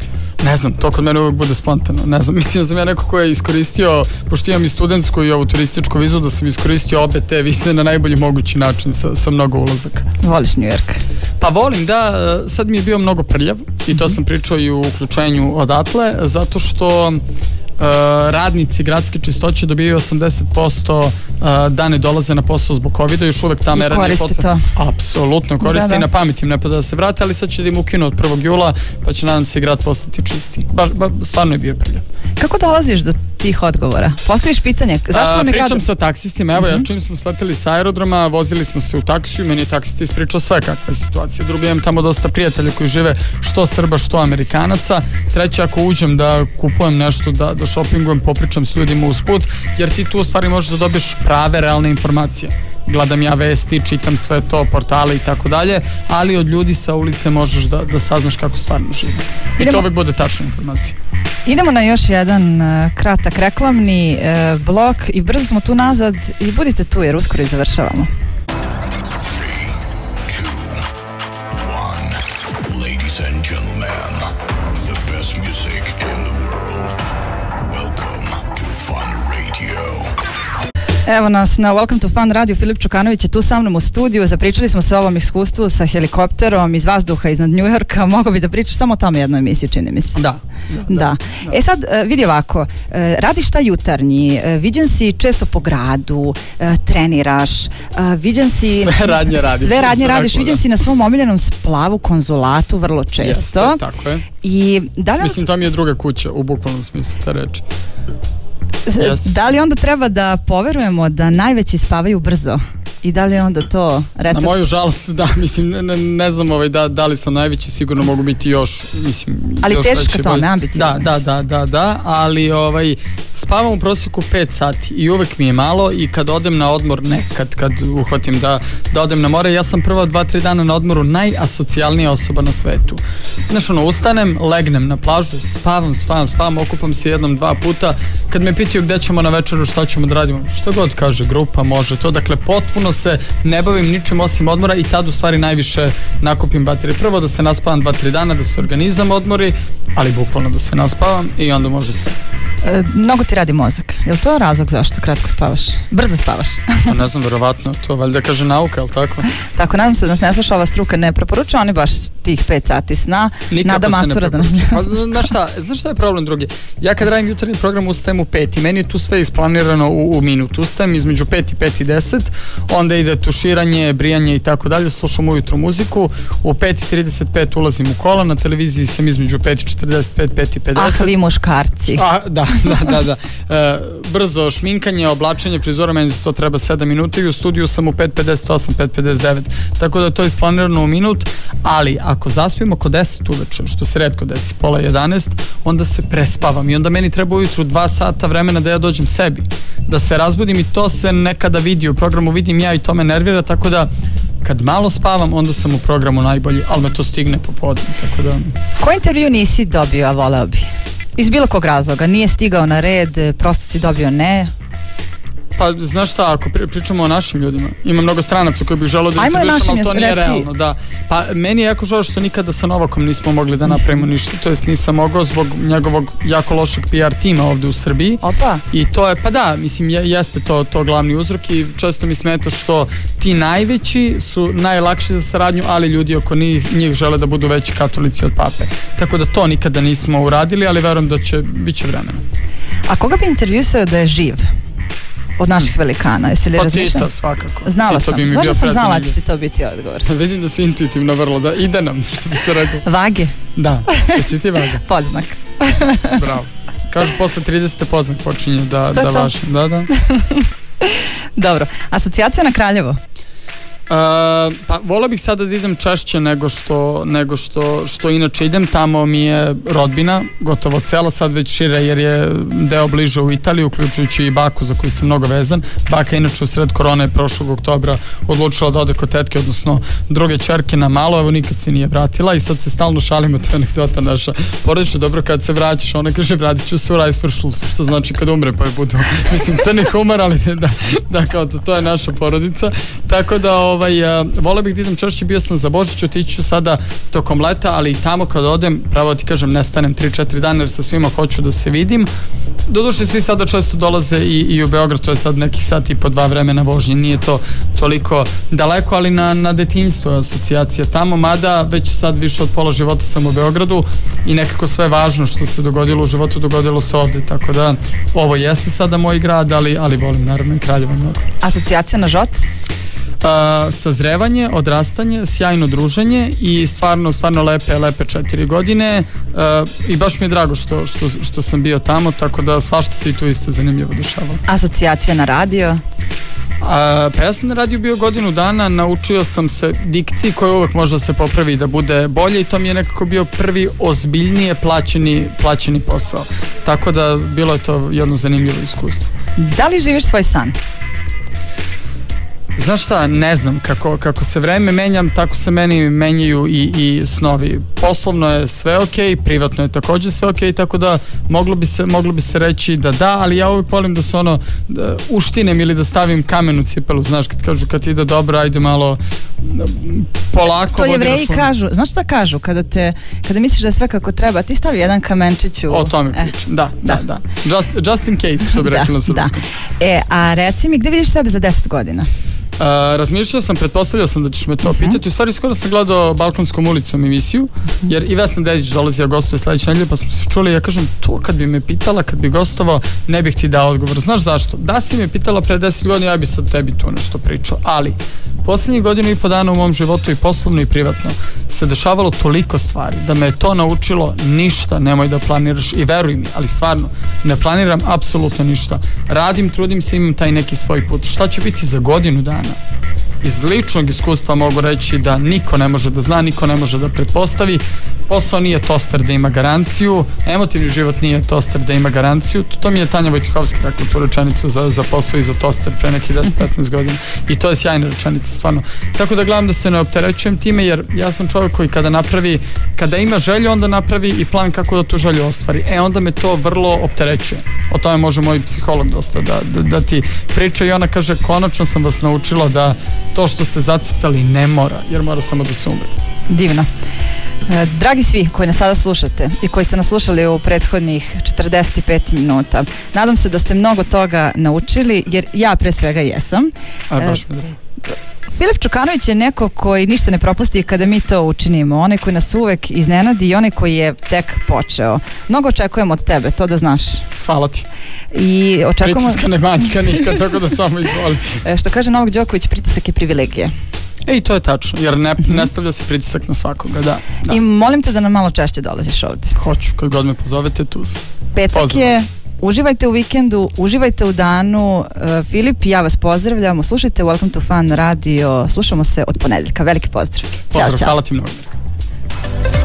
Ne znam, to kod mene uvijek bude spontano, ne znam, mislim da sam ja neko ko je iskoristio, pošto imam i studentsku i ovu turističku vizu, da sam iskoristio obe te vize na najbolji mogući način sa, sa mnogo ulazaka. Voliš New York? Pa volim, da, sad mi je bio mnogo prljav i to sam pričao i u uključenju odatle, zato što Uh, radnici gradske čistoće dobijaju osamdeset posto uh, da ne dolaze na posao zbog covida, još uvek ta mera nije potrebna. Apsolutno koriste, da, da. I na pamet im ne pada da se vrate, ali sad će da im ukinu od prvog jula, pa će nadam se i grad postati čisti. Ba, ba, stvarno je bio prljav. Kako dolaziš do tih odgovora? Postaviš pitanje, zašto vam je grad? Pričam sa taksistima, evo, uh-huh. ja čim smo sleteli sa aerodroma, vozili smo se u taksiju, meni je taksista ispričao sve kakva je situacija. Drugo, imam tamo dosta prijatelja koji žive što Srba, što Amerikanaca. Treće, ako uđem da kupujem nešto, da, da shoppingujem, popričam s ljudima usput, jer ti tu u stvari možeš da dobiješ prave, realne informacije. Gledam ja vesti, čitam sve to, portale i tako dalje, ali od ljudi sa ulice možeš da, da saznaš kako stvarno žive. I Idemo. To uvijek bude tačna informacija. Idemo na još jedan uh, kratak reklamni uh, blok i brzo smo tu nazad i budite tu jer uskoro i završavamo. Evo nas na Welcome to Fun Radio, Filip Čukanović je tu sa mnom u studiju, zapričali smo se o ovom iskustvu sa helikopterom iz vazduha iznad New Yorka, mogo bi da pričaš samo o tome jednoj emisiji, čini mi se. Da. Da, da. da. E sad, vidi ovako, radiš taj jutarnji, viđen si često po gradu, treniraš, viđen si... Sve radnje radiš. Sve radnje radiš, viđen si na svom omiljenom splavu konzulatu vrlo često. Jeste, tako je. I da li... Mislim, to mi je druga kuća, u bukvalnom smislu te reči. Yes. Da li onda treba da poverujemo da najveći spavaju brzo? I da li je onda to recept? Na moju žalost, da, mislim, ne, ne znam ovaj, da, da li sam najveći, sigurno mogu biti još, mislim, ali još težiš ka tome, ambiciozno. Da, da, da, da, da, ali ovaj, spavam u prosjeku pet sati i uvek mi je malo i kad odem na odmor, nekad, kad uhvatim da, da odem na more, ja sam prva dva, tri dana na odmoru najasocijalnija osoba na svetu. Znaš, ono, ustanem, legnem na plažu, spavam, spavam, spavam, okupam se jednom, dva puta, kad me pitaju gde ćemo na večeru, šta ćemo da radimo, što god kaže grupa, može to, dakle, potpuno se ne bavim ničim osim odmora i tad u stvari najviše nakupim baterije. Prvo da se naspavam dva, tri dana, da se organizam odmori, ali bukvalno da se naspavam i onda može sve. E, mnogo ti radi mozak. Je li to razlog zašto kratko spavaš? Brzo spavaš? Pa ne znam, verovatno, to valjda kaže nauka, je li tako? Tako, nadam se da nas ne sluša ova struka, ne preporučuje oni baš tih pet sati sna. Nikako Nada Macura da nas... Pa, znaš šta, znaš šta je problem drugi? Ja kad radim jutarnji program ustajem u pet i meni je tu sve isplanirano u, u minut. Ustajem između pet i pet i deset, onda ide tuširanje, brijanje i tako dalje, slušam ujutru muziku, u pet i trideset pet ulazim u kola, na televiziji sam između pet i četrdeset pet, pet i pedeset. Ah, vi muškarci. A, da, da, da, da. E, brzo šminkanje, oblačenje, frizura, meni za to treba sedam minuta i u studiju sam u pet pedeset osam, pet pedeset devet. Tako da to je isplanirano u minut, ali ako zaspim oko deset uveče, što se retko desi, pola jedanaest, onda se prespavam i onda meni treba ujutru dva sata vremena da ja dođem sebi, da se razbudim i to se nekada vidi u programu, vidim ja i to me nervira, tako da kad malo spavam, onda sam u programu najbolji, ali me to stigne popodne, tako da... Koji intervju nisi dobio, a voleo bi? Iz bilo kog razloga, nije stigao na red, prosto si dobio ne? Pa, znaš šta, ako pričamo o našim ljudima, ima mnogo stranaca koji bih želeo da intervjušam, ali to nije realno, da. Pa, meni je jako žao što nikada sa Novakom nismo mogli da napravimo ništa, to jest nisam mogao zbog njegovog jako lošeg P R tima ovde u Srbiji. Opa. I to je, pa da, mislim, jeste to, to glavni uzrok i često mi smeta što ti najveći su najlakši za saradnju, ali ljudi oko njih, njih žele da budu veći katolici od pape. Tako da to nikada nismo uradili, ali verujem da će, bit će vremena. A koga bi intervjuisao da je živ? Od naših velikana, jesi li razmišljala? Pa Tito, svakako. Znala Tito sam, možda sam znala da će ti to biti odgovor. Vidim da si intuitivno vrlo, da ide nam, što biste rekli. Vage? Da, jesi ti Vage? Podznak. Bravo. Kažu, posle trideset podznak počinje da, da važi. Da, da. Dobro, asocijacija na Kraljevo? Uh, pa volio bih sada da idem češće nego što, nego što, što inače idem, tamo mi je rodbina gotovo cela, sad već šire jer je deo bliže u Italiji, uključujući i baku za koju sam mnogo vezan. Baka inače u sred korone prošlog oktobra odlučila da ode kod tetke, odnosno druge ćerke na malo, evo nikad se nije vratila i sad se stalno šalimo, to je anegdota naša porodična, dobro kad se vraćaš, ona kaže vratit ću se u Rajsvršlu, što znači kad umre pa je budu, mislim crni humor, ali da, da kao to, to je naša porodica, tako da ovaj, uh, voleo bih da idem češće, bio sam za Božić, otići ću sada tokom leta, ali i tamo kad odem, pravo ti kažem, nestanem tri četiri dana jer sa svima hoću da se vidim. Doduše svi sada često dolaze i, i u Beograd, to je sad neki sat i po dva vremena vožnje, nije to toliko daleko, ali na, na detinjstvo je asocijacija tamo, mada već sad više od pola života sam u Beogradu i nekako sve važno što se dogodilo u životu, dogodilo se ovde, tako da ovo jeste sada moj grad, ali, ali volim naravno i Kraljevo mnogo. Asocijacija na Žot? Uh, sazrevanje, odrastanje, sjajno druženje i stvarno, stvarno lepe, lepe četiri godine uh, i baš mi je drago što, što, što sam bio tamo, tako da svašta se i tu isto zanimljivo dešavalo. Asocijacija na radio? Uh, pa ja sam na radiju bio godinu dana, naučio sam se dikciji koja uvek može da se popravi da bude bolje i to mi je nekako bio prvi ozbiljnije plaćeni, plaćeni posao. Tako da bilo je to jedno zanimljivo iskustvo. Da li živiš svoj san? Znaš šta, ne znam, kako, kako se vreme menjam, tako se meni menjaju i, i snovi. Poslovno je sve okej, privatno je takođe sve okej, tako da moglo bi se, moglo bi se reći da da, ali ja uvijek volim da se ono da uštinem ili da stavim kamen u cipelu, znaš, kad kažu kad ide dobro, ajde malo polako. To Jevreji kažu, znaš šta kažu, kada te, kada misliš da je sve kako treba, ti stavi jedan kamenčić u... O tome pričam, eh. da, da, da, da. Just, just in case, što bi rekli na srpskom. Da. E, a reci mi, gde vidiš sebe za deset godina? Uh, razmišljao sam, pretpostavljao sam da ćeš me to uh-huh. pitati. U stvari skoro sam gledao Balkanskom ulicom emisiju, uh-huh. jer i Vesna Dedić dolazi, a gostuje sledeće nedelje, pa smo se čuli, ja kažem, to kad bi me pitala, kad bi gostovao, ne bih ti dao odgovor. Znaš zašto? Da si me pitala pre deset godina, ja bi sad tebi tu nešto pričao, ali poslednjih godinu i po dana u mom životu i poslovno i privatno se dešavalo toliko stvari da me je to naučilo ništa nemoj da planiraš i veruj mi, ali stvarno ne planiram apsolutno ništa, radim, trudim se, imam taj neki svoj put. Šta će biti za godinu dana? Iz ličnog iskustva mogu reći da niko ne može da zna, niko ne može da pretpostavi. Posao nije toster da ima garanciju, emotivni život nije toster da ima garanciju. To mi je Tanja Vojtihovski rekla tu rečenicu za, za posao i za toster pre neki deset do petnaest godina i to je sjajna rečenica stvarno. Tako da gledam da se ne opterećujem time, jer ja sam čovjek koji kada napravi, kada ima želju, onda napravi i plan kako da tu želju ostvari. E onda me to vrlo opterećuje. O tome može moj psiholog dosta da, da, da ti priča i ona kaže konačno sam vas naučila da to što ste zacrtali ne mora, jer mora samo da se umre. Divno. E, dragi svi koji nas sada slušate i koji ste nas slušali u prethodnih četrdeset pet minuta, nadam se da ste mnogo toga naučili, jer ja pre svega jesam. A, baš mi drago. Filip Čukanović je neko koji ništa ne propusti kada mi to učinimo, onaj koji nas uvek iznenadi i onaj koji je tek počeo. Mnogo očekujemo od tebe, to da znaš. Hvala ti. I očekujemo... Pritiska ne manjka nikad, tako da samo izvoli. Što kaže Novak Đoković, pritisak je privilegije. E, i to je tačno, jer ne, ne stavlja se pritisak na svakoga, da, da. I molim te da nam malo češće dolaziš ovdje. Hoću, koji god me pozovete, tu sam. Petak Pozdrav. je, uživajte u vikendu, uživajte u danu. Uh, Filip, ja vas pozdravljamo, slušajte Welcome to Fun radio, slušamo se od ponedeljka, veliki pozdrav. Pozdrav, ćao, ćao. Hvala ti mnogo.